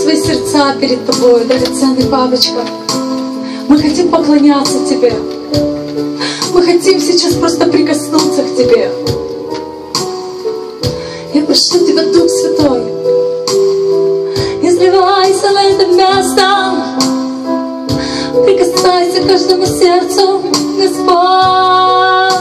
свои сердца перед Тобой, драгоценный Папочка. Мы хотим поклоняться Тебе. Мы хотим сейчас просто прикоснуться к Тебе. Я прошу Тебя, Дух Святой, не изливайся на это место. Прикасайся к каждому сердцу, Господь.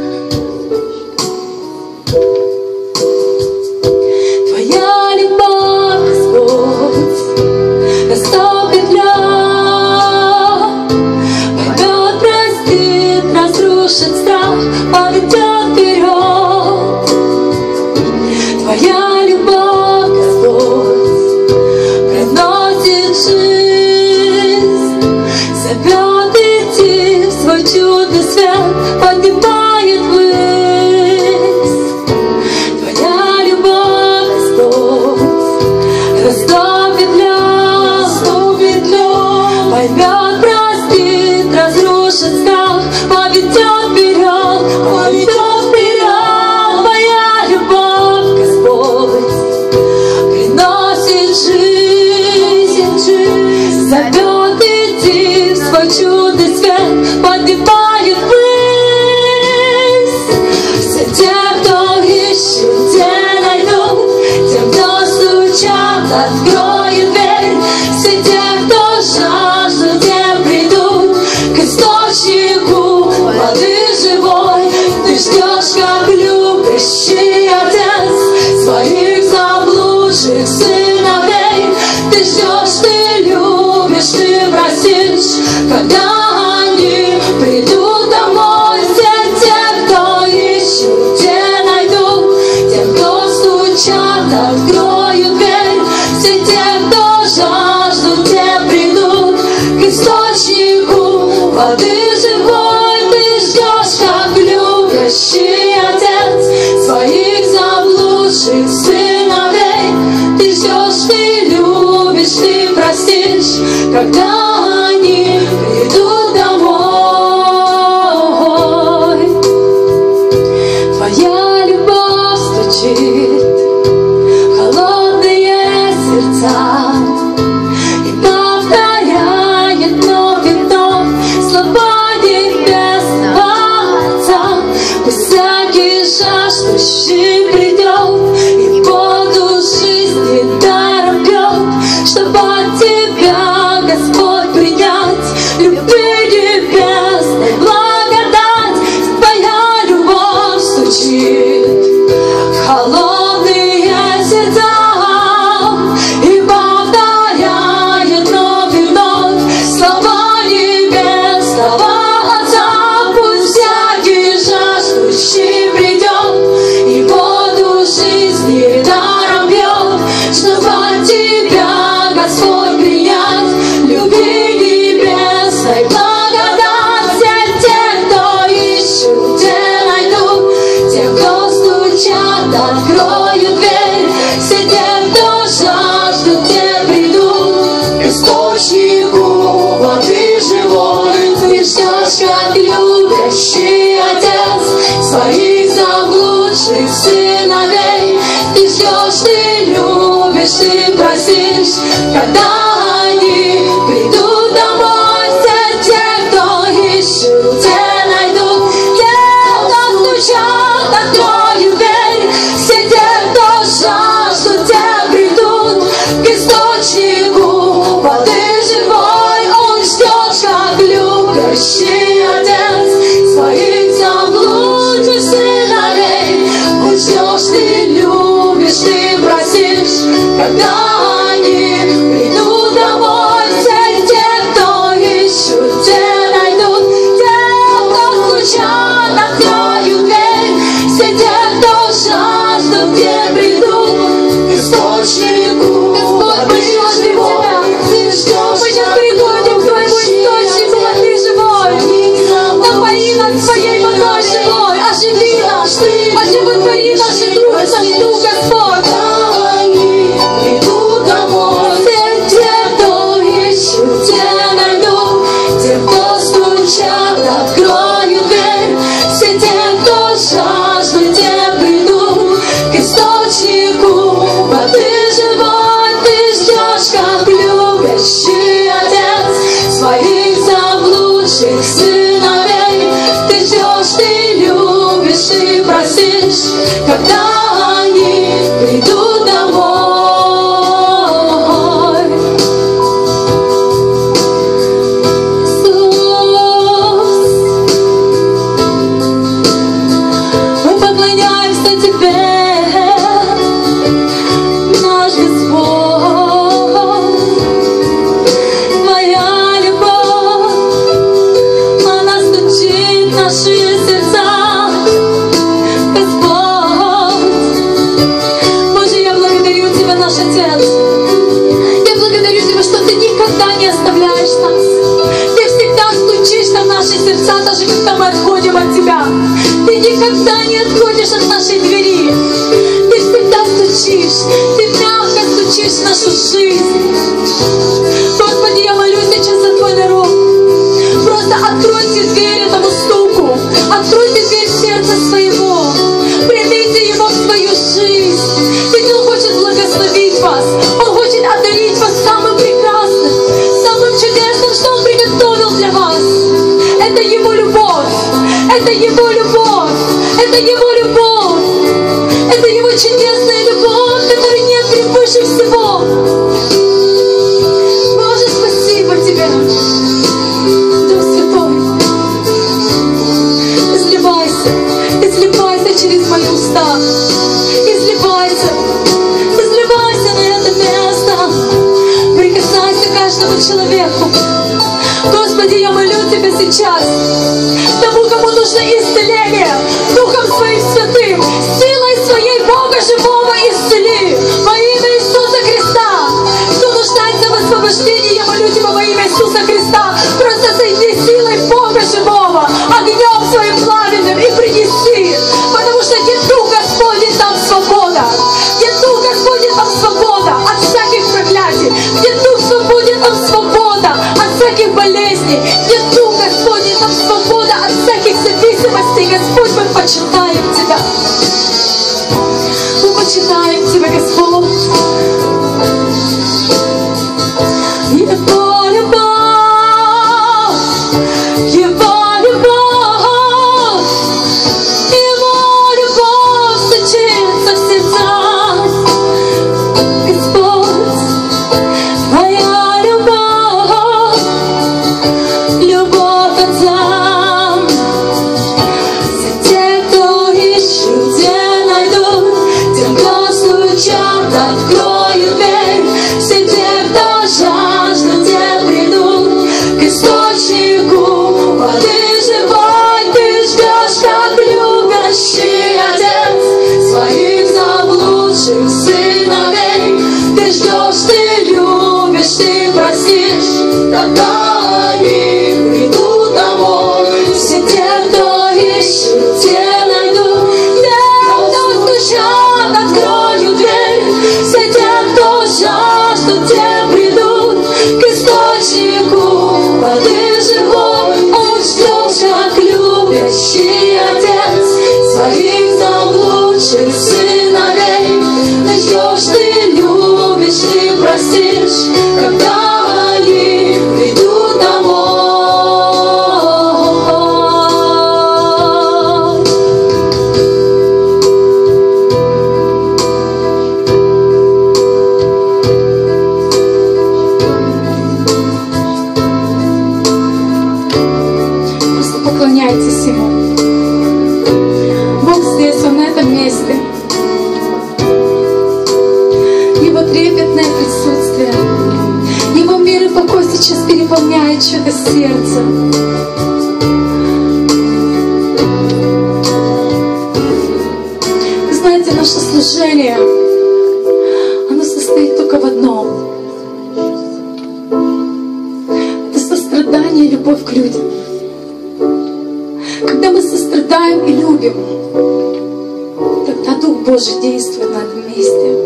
Твоя любовь, Господь, растопит лед, пойдет, простит, разрушит страх, поведет вперед. Твоя любовь, Господь, приносит жизнь, зовет идти в свой чудный свет, поднимает ввысь. Твоя любовь, Господь, растопит лед, поймет, простит, разрушит страх, поведет вперед, поведет вперед. Твоя любовь, Господь, приносит жизнь, зовет идти в свой чудный свет, поднимает ввысь. Все те, кто ищет, те найдут, тем, кто стучат, откроет дверь. Все те, кто жаждут, те придут к источнику воды живой. Ты ждешь, как любящий отец своих заблудших сыновей. Ты ждешь, ты любишь, ты просишь, когда они придут домой. Все те, кто ищут, те найдут, тем, кто стучат, откроют дверь. Все те, кто жаждут, те придут к источнику воды живой. Ты ждешь, как любящий отец своих заблудших сыновей. Ты ждешь, ты любишь, ты простишь, когда они придут домой. Твоя любовь стучит в холодные сердца и повторяет вновь и вновь слова небесного Отца. Пусть всякий жаждущий придет и воду жизни даром пьет, чтобы от Тебя, Господь, принять любви небесной благодать. Твоя любовь стучит в холодные сердца и повторяет вновь и вновь слова небесного Отца. Пусть всякий жаждущий придет и воду жизни даром пьет, чтобы от Тебя, Господь, принять любви небесной благодать. Все те, кто ищут, те найдут, те, кто стучат, откроют дверь. Все те, кто жаждут, те придут к источнику воды живой. Ты ждешь, как любящий отец своих заблудших сыновей. Ты ждешь, ты любишь, ты просишь, когда они придут домой. Все те, кто ищут, те найдут, те, кто стучат, откроют дверь. Все те, кто жаждут, те придут к источнику воды живой. Он ждет, как любящий отец своих заблудших сыновей. Он ждешь, ты любишь, ты просишь, когда они придут домой. Все те, кто ищут, те найдут, те, кто стучат, откроют дверь. Все те, кто жаждут, те придут к источнику. Господь, мы ждем Тебя, Ты ждешь, мы сейчас приходим к Твоему источнику воды живой. Напои нас Твоей водой живой, оживи нас, оживотвори наши души, Господь. Придут Отец. Я благодарю Тебя, что Ты никогда не оставляешь нас. Ты всегда стучишь на наши сердца, даже когда мы отходим от Тебя. Ты никогда не отходишь от нашей двери. Ты всегда стучишь, Ты мягко стучишь в нашу жизнь. Господи, я молюсь сейчас за Твой народ. Просто откройте дверь этому стуку. Откройте дверь сердца своего. Примите Его в свою жизнь. Ведь Он хочет благословить вас. Он хочет одарить вас самым прекрасным, самым чудесным, что Он приготовил для вас. Это Его любовь. Это Его любовь. Это Его любовь. Это Его чудесная любовь, которой нет превыше всего. Боже, спасибо Тебе. Дух Святой, изливайся, изливайся через мои уста. Изливайся, изливайся на это место. Прикасайся к каждому человеку. Господи, я молю Тебя сейчас. Тому, кому нужно исцеление, Духом Своим Святым, силой Своей Бога живого исцели. Во имя Иисуса Христа. Кто нуждается в освобождении, я молю Тебя во имя Иисуса Христа. Просто зайди силой Бога живого, огнем Своим пламенным и принеси. Потому что где Дух Господень, там свобода. Где Дух Господень, там свобода от всяких проклятий. Где Дух свободен, там свобода от всяких болезней. Где Дух Господень, там свобода от всяких зависимостей. Господь, мы почитаем Тебя. Мы почитаем Тебя, Господь. Его любовь, Его любовь, Его любовь сочится в сердцах. Господь, Твоя любовь, любовь Отца. Все те, кто ищут, те найдут, тем, кто стучат, открою дверь. Все те, кто жаждут, те придут к источнику воды живой. Ты ждешь, как любящий отец своих заблудших сыновей. Ты ждешь, ты любишь, ты простишь, тогда они придут домой. Все те, кто ищут, те найдут, те, кто стучат, открою дверь. Все те, кто жаждут, те придут к источнику воды живой. Он ждет, как любящий отец своих заблудших сыновей. Ты ждешь, ты любишь, ты простишь, когда они придут домой. Просто поклоняйтесь Ему. Бог здесь, Он на этом месте. Его трепетное присутствие, Его мир и покой сейчас переполняет чье-то сердце. Вы знаете, наше служение, оно состоит только в одном. Это сострадание и любовь к людям. Когда мы сострадаем и любим, тогда Дух Божий действует на этом месте.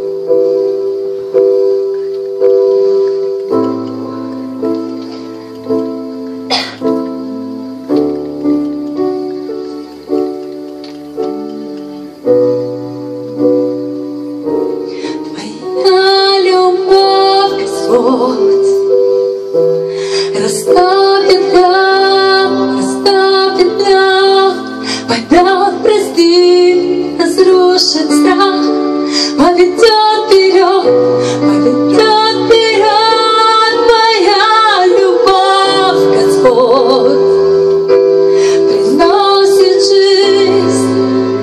Твоя любовь, Господь, растопит лед, пойдет, простит, разрушит страх, поведет вперед, поведет вперед. Твоя любовь, Господь, приносит жизнь,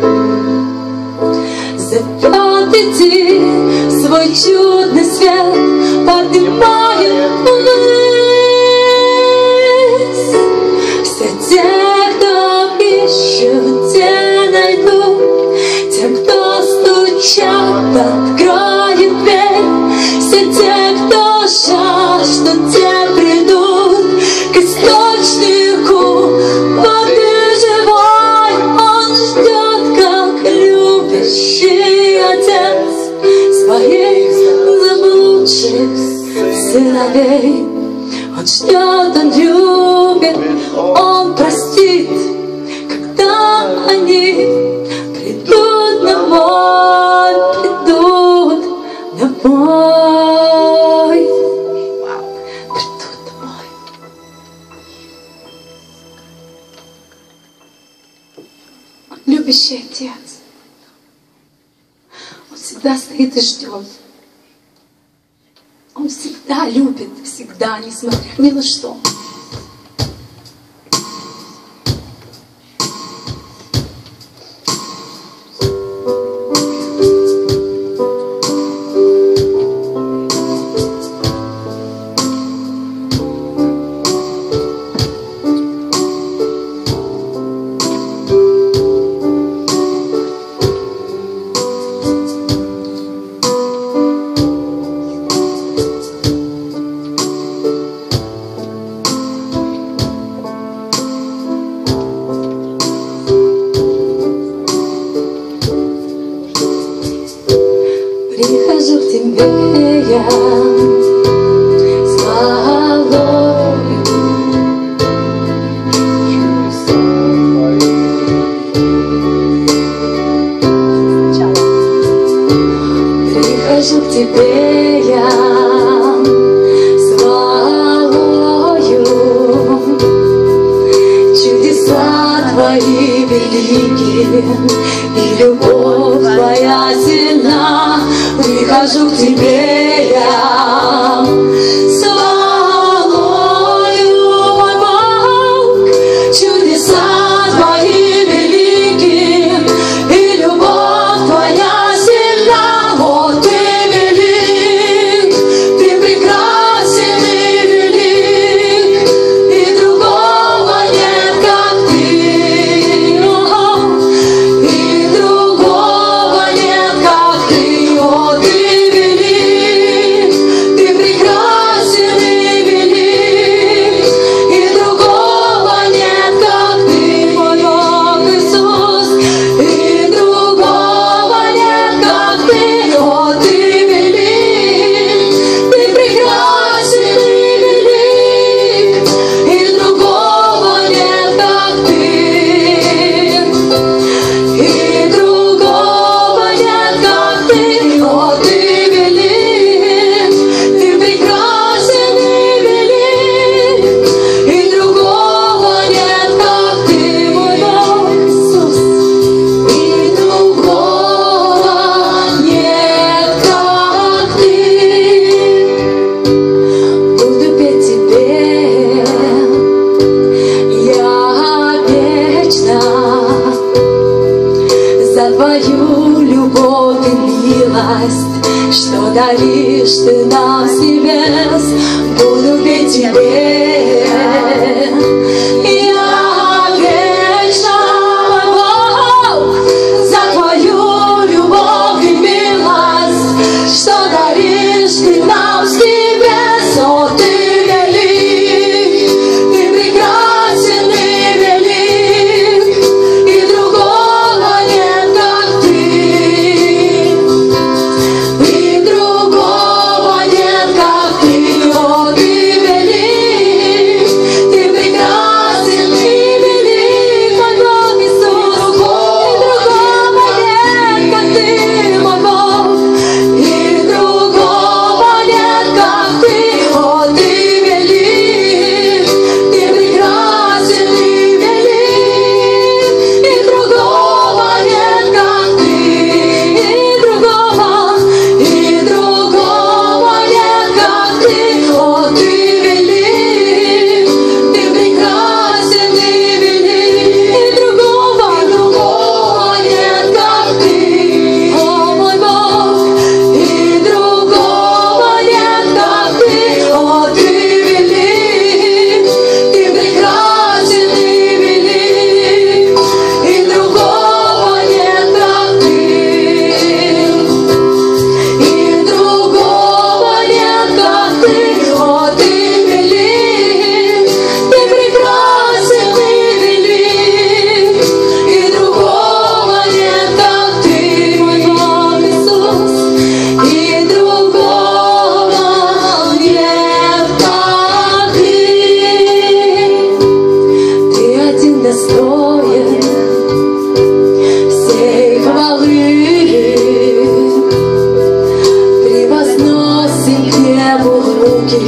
зовет идти в свой чудный свет, поднимает ввысь. Все те, кто ищут, те найдут, те, кто стучат, откроет дверь. сыновей. Он ждет, он любит, он простит, когда они придут домой, придут домой, придут домой. Он любящий Отец. Он всегда стоит и ждет. Он всегда любит, всегда, несмотря ни на что. Прихожу к тебе я с хвалою, прихожу к тебе я с хвалою, чудеса твои велики и любовь твоя сильна. Прихожу к тебе я с хвалою, мой Бог, чудеса твои велики и любовь твоя сильна. О, ты велик, ты прекрасен и велик, и другого нет, как ты. И другого нет, как ты. О, ты велик, ты прекрасен и велик, и другого нет, как ты, мой Бог Иисус, и другого нет, как ты. О, ты велик, ты прекрасен и велик, и другого нет, как ты. И другого нет, как ты. О, ты велик, ты прекрасен и велик, и другого нет, как ты, мой Бог Иисус, и другого нет, как ты. Буду петь тебе я вечно за твою любовь и милость, что даришь ты нам с небес. Буду петь тебе я вечно, мой Бог, за твою любовь и милость, что даришь ты нам с небес. О, ты велик, ты прекрасен и велик, и другого нет, как ты. И другого нет, как ты. О, ты велик,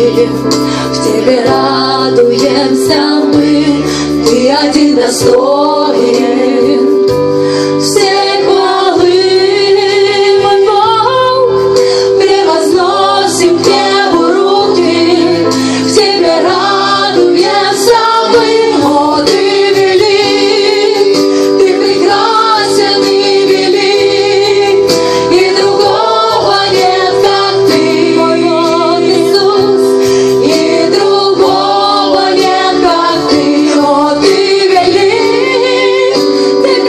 в Тебе радуемся мы, Ты один достоин всей хвалы, мой Бог, превозносим к небу руки, в Тебе радуемся мы, о, Ты велик, Ты прекрасен и велик, и другого нет, как Ты, мой Бог Иисус, и другого нет, как Ты, о, Ты велик, Ты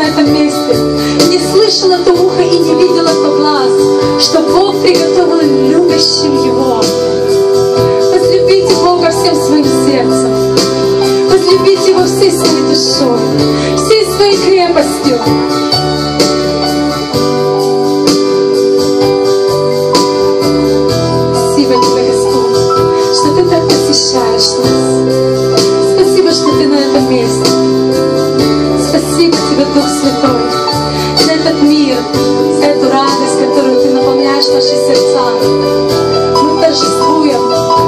этом месте, не слышало то ухо и не видело то глаз, что Бог приготовил любящим Его. Возлюбите Бога всем своим сердцем, возлюбите Его всей своей душой, всей своей крепостью. Спасибо Тебе, Господь, что Ты так посещаешь нас. Спасибо, что Ты на этом месте. Спасибо Тебе, Дух Святой, за этот мир, за эту радость, которую Ты наполняешь наши сердца. Мы торжествуем,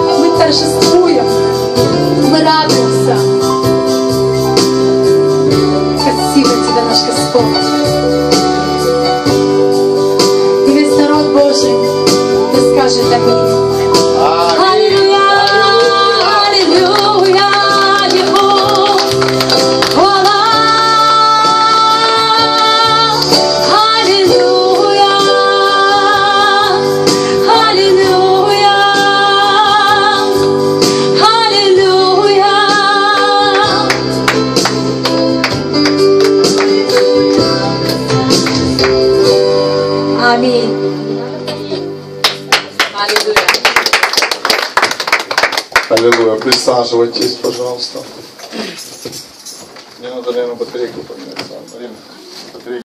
мы радуемся. Спасибо Тебе, наш Господь. И весь народ Божий да скажет аминь. Аминь. Аллилуйя. Аллилуйя. Присаживайтесь, пожалуйста. Мне надо, наверное, батарейку поменять.